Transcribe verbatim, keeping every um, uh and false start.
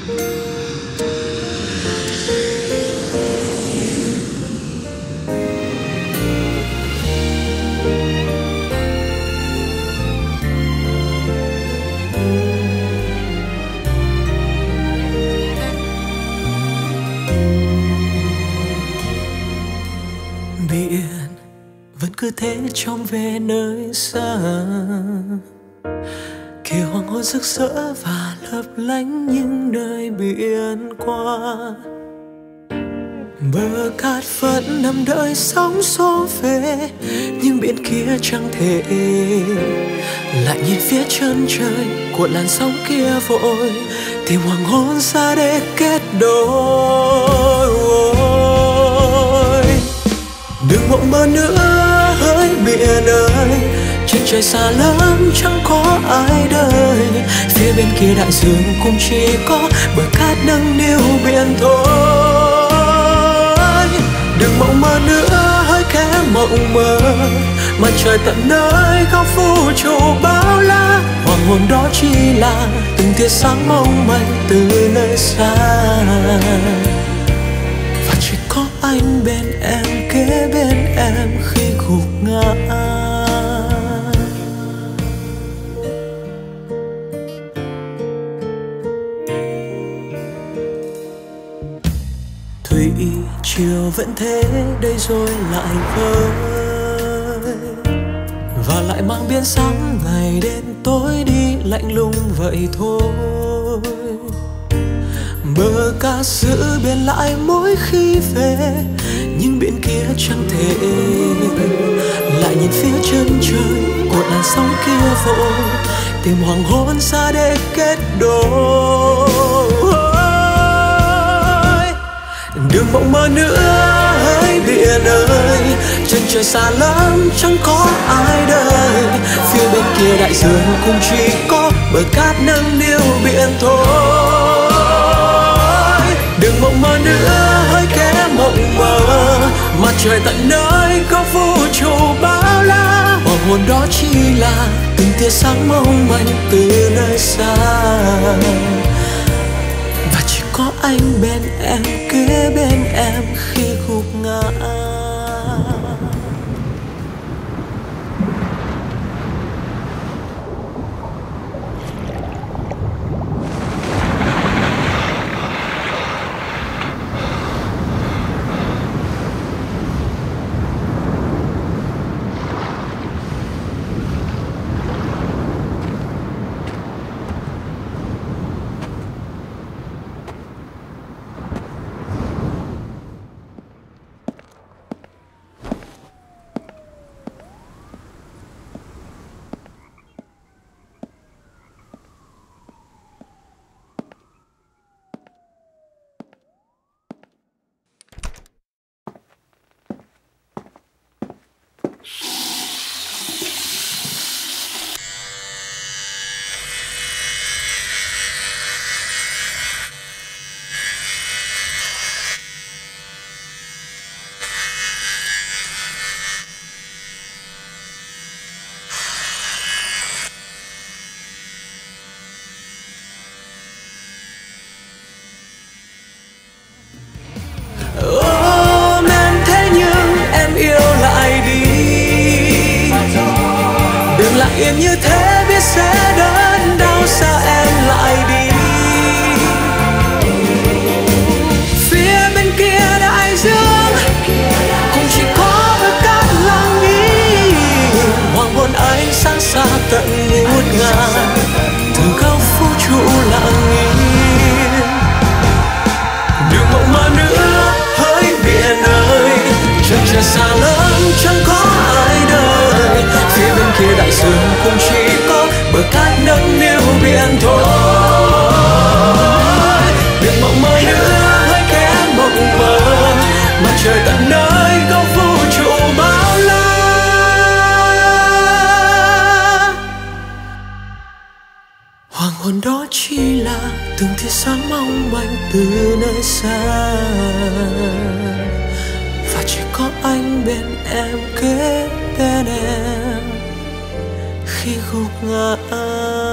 Biển vẫn cứ thế trông về nơi xa, kia hoàng hôn rực rỡ và lấp lánh những nơi biển qua. Bờ cát vẫn nằm đợi sóng xô về, nhưng biển kia chẳng thể. Lại nhìn phía chân trời của làn sóng kia vội tìm hoàng hôn ra để kết đôi. Đừng mộng mơ nữa hỡi biển ơi, trên trời xa lắm chẳng có ai đời. Phía bên kia đại dương cũng chỉ có bờ cát nâng niu biển thôi. Đừng mộng mơ nữa hỡi kẻ mộng mơ, mặt trời tận nơi khắp vũ trụ bao la. Hoàng hôn đó chỉ là từng tia sáng mong manh từ nơi xa, và chỉ có anh bên em, kế bên em khi gục ngã. Thủy chiều vẫn thế đây rồi lại vơi, và lại mang biến sóng ngày đêm tối đi lạnh lùng vậy thôi. Bờ cát giữ biển lại mỗi khi về, nhưng biển kia chẳng thể. Lại nhìn phía chân trời của làn sóng kia vội tìm hoàng hôn ra để kết đôi. Đừng mộng mơ nữa hỡi biển ơi, chân trời xa lắm chẳng có ai đời. Phía bên kia đại dương cũng chỉ có bờ cát nâng niu biển thôi. Đừng mộng mơ nữa hỡi kẻ mộng mơ, mặt trời tận nơi có vũ trụ bao la. Hoàng hôn đó chỉ là từng tia sáng mong manh từ nơi xa, và chỉ có anh bên em, kế bên em khi gục ngã. Yên như thế biết sẽ đớn đau, sao em lại đi. Phía bên kia đại dương cũng chỉ có bờ cát lặng im. Hoàng hôn ánh sáng xa tận ngút ngàn, từ góc vũ trụ lặng im. Đừng mộng mơ nữa hỡi biển ơi, chân trời xa lắm chẳng có ai đời. Phía bên kia đại dương cũng chỉ có bờ cát nâng niu biển thôi. Đừng mộng mơ nữa hỡi kẻ mộng mơ, mặt trời tận nơi có vũ trụ bao la. Hoàng hôn đó chỉ là từng tia sáng mong manh từ nơi xa, và chỉ có anh bên em, kế bên em khi gục ngã.